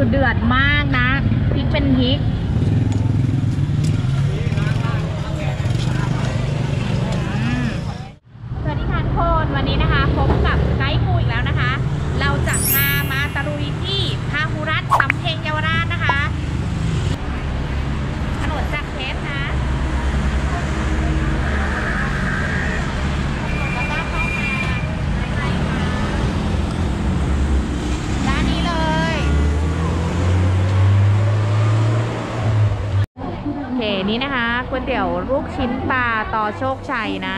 เดือดมากนะพริกเป็นพริกสวัสดีค่ะทุกคนวันนี้นะคะพบกับไกด์กูอีกแล้วนะคะเราจะพามาตะลุยที่พาหุรัตน์สำเพ็งเยาวราชนะคะถนนจากเพชรนะแล้วก็เข้ามาร้านนี้เลยโอเคนี่นะคะก๋วยเตี๋ยวลูกชิ้นปลาต่อโชคชัยนะ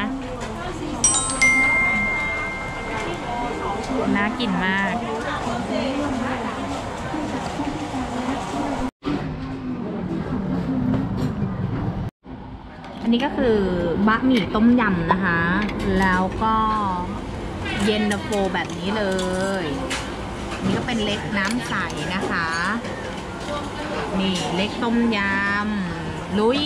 น่ากินมากอันนี้ก็คือบะหมี่ต้มยำนะคะแล้วก็เย็นตาโฟแบบนี้เลยนี่ก็เป็นเล็กน้ำใสนะคะนี่เล็กต้มยำลุย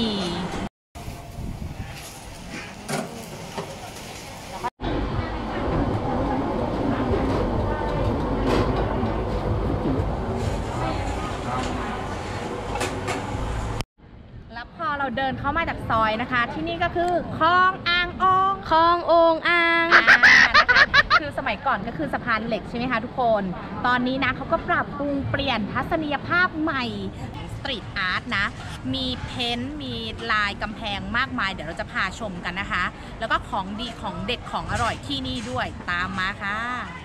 เราเดินเข้ามาจากซอยนะคะที่นี่ก็คือคลองอ่างองคลององอ่างนะคะคือสมัยก่อนก็คือสะพานเหล็กใช่ไหมคะทุกคนตอนนี้นะเขาก็ปรับปรุงเปลี่ยนทัศนียภาพใหม่สตรีทอาร์ตนะมีเพ้นท์มีลายกำแพงมากมายเดี๋ยวเราจะพาชมกันนะคะแล้วก็ของดีของเด็ดของอร่อยที่นี่ด้วยตามมาค่ะ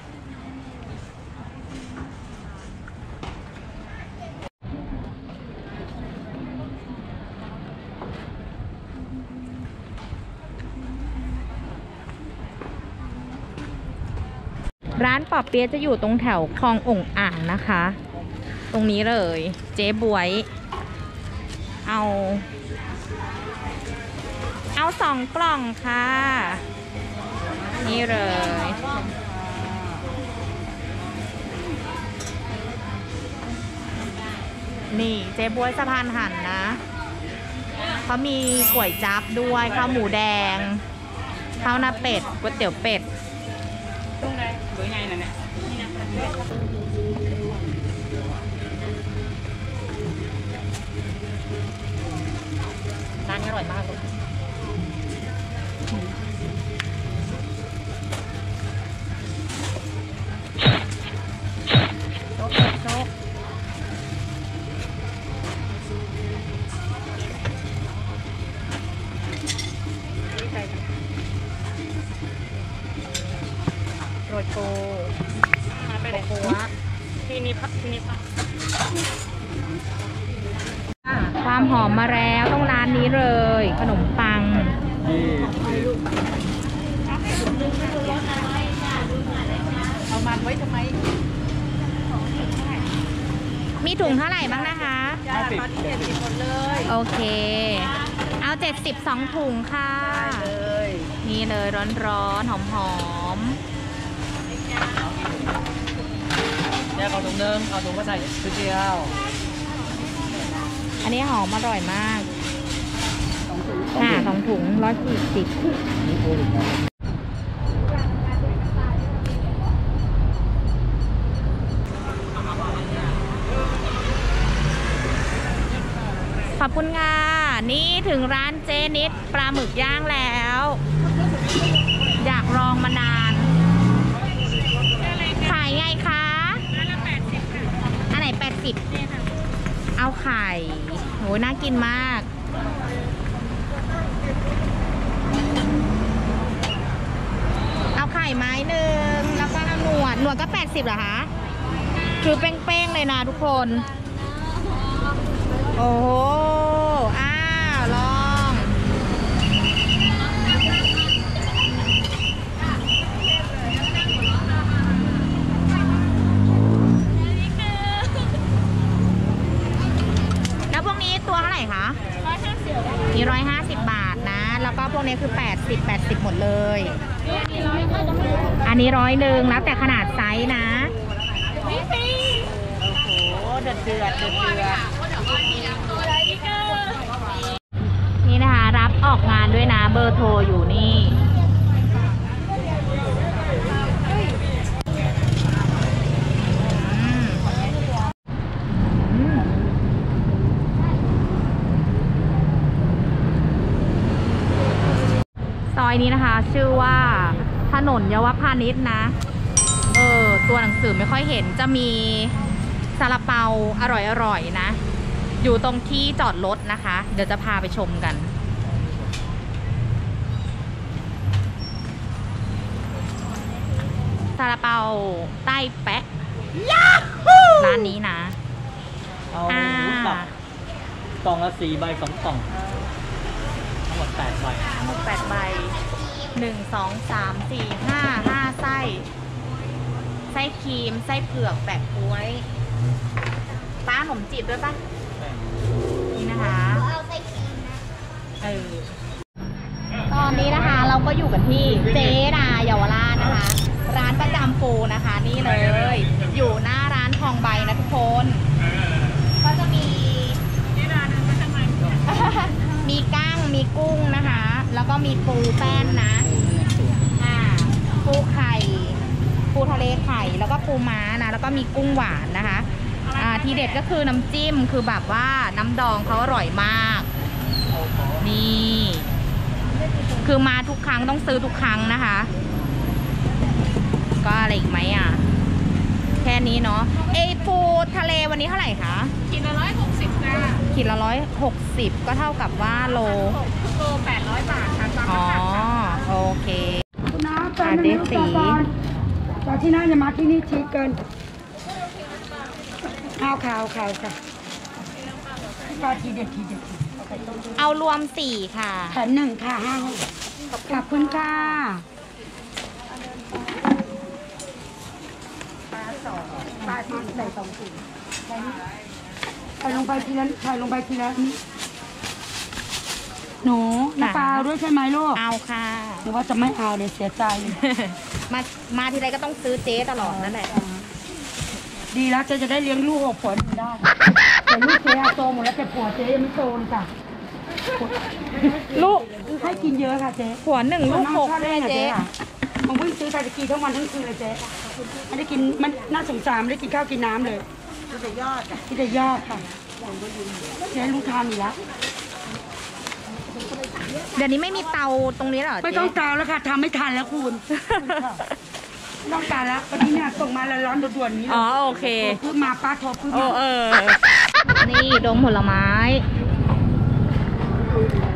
ร้านปอเปี๊ยะจะอยู่ตรงแถวคลององอ่างนะคะตรงนี้เลยเจ๊บวยเอา2 กล่องค่ะนี่เลยนี่เจ๊บวยสะพานหันนะเขามีก๋วยจั๊บด้วยข้าวหมูแดงข้าวหน้าเป็ดก๋วยเตี๋ยวเป็ดตรงไหนเบอร์ไงนั่นเนี่ยร้านนี้อร่อยมากเลยโจ๊กโรยโกไปไหนโกะที่นี่พักความหอมมาแล้วต้องร้านนี้เลยขนมปังเอามันไว้ทำไมมีถุงเท่าไหร่บ้างนะคะตอนนี้70หมดเลยโอเคเอา70 2 ถุงค่ะนี่เลยร้อนๆหอมแยกเอาถุงนึงเอาถุงมาใส่ชุดเดียวอันนี้หอมอร่อยมากค่ะ2 ถุง140ขอบคุณค่ะนี่ถึงร้านเจนิดปลาหมึกย่างแล้วอยากลองมานานขายไงคะอันไหน80เอาไข่โหน่ากินมากเอาไข่ไม้หนึ่งแล้วก็เอาหนวดก็80เหรอคะคือเป้งๆเลยนะทุกคนโอ้โหอ้าวลองแล้วพวกนี้ตัวเท่าไหร่คะ150มี150 บาทนะแล้วก็พวกนี้คือ80หมดเลยอันนี้100แล้วแต่ขนาดไซส์นะโอ้โหเดือดนี่นะคะรับออกงานด้วยนะเบอร์โทรอยู่นี่อยนี้นะคะ ชื่อว่าถนนเยาวพานิชนะตัวหนังสือไม่ค่อยเห็นจะมีซาลาเปาอร่อยๆนะอยู่ตรงที่จอดรถนะคะ เดี๋ยวจะพาไปชมกันซาลาเปาใต้แปะร้านนี้นะเอาสับกล่องละ4 ใบ 2 กล่องทั้งหมด8 ใบทั้งหมด8 ใบ1 2 3 4 5 ไส้ไส้ครีมไส้เผือกแปะกล้วยป้าขนมจีบด้วยป่ะนี่นะคะเอาไส้ครีมนะตอนนี้นะคะเราก็อยู่กันที่เจดาเยาวราชนะคะร้านประจำปูนะคะนี่เลยอยู่หน้าร้านทองใบนะทุกคนก็จะมีมีกั้งมีกุ้งนะคะแล้วก็มีปูแป้นนะปูไข่ปูทะเลไข่แล้วก็ปูม้านะแล้วก็มีกุ้งหวานนะคะทีเด็ดก็คือน้ำจิ้มคือแบบว่าน้ำดองเขาอร่อยมากนี่คือมาทุกครั้งต้องซื้อทุกครั้งนะคะก็อะไรอีกไหมอ่ะแค่นี้เนาะปูทะเลวันนี้เท่าไหร่คะขีดละ160จ้าขีดละ160ก็เท่ากับว่าโล800 บาทค่ะอ๋อโอเคเดสีจากที่นั่นจะมาที่นี่ชีเกินข่าวค่ะปลาทีเด็ดเอารวม4ค่ะแถม1ค่ะขอบคุณค่ะปลา2ใส่2 ถุงใส่ลงไปทีละนี้หนูน้ำปลาด้วยใช่ไหมลูกเอาค่ะหรือว่าจะไม่เอาเดี๋ยวเสียใจมาทีไรก็ต้องซื้อเจ๊ตลอดนั่นแหละดีแล้วจะได้เลี้ยงลูก6 คนได้แต่ลูกเจ๊โตหมดแล้วแต่ผัวเจ๊ยังไม่โตจ้ะลูกให้กินเยอะค่ะเจ๊ผัว1 ลูก 6เลยเจ๊ผมเพิ่งซื้อไทยตะกี้ทั้งวันทั้งคืนเลยเจ๊ไม่ได้กินมันน่าสงสารไม่ได้กินข้าวกินน้ำเลยกินแต่ยอดค่ะเจ๊ลูกทานอยู่แล้วเดี๋ยวนี้ไม่มีเตาตรงนี้หรอไม่ต้องเตาแล้วค่ะทำไม่ทันแล้วคุณต้องการแล้ววันนี้เนี่ยส่งมาแล้วร้อนด่วนๆนี้อ๋อโอเคพึ่งมาป้าโทรพึ่งมานี่ดงผลไม้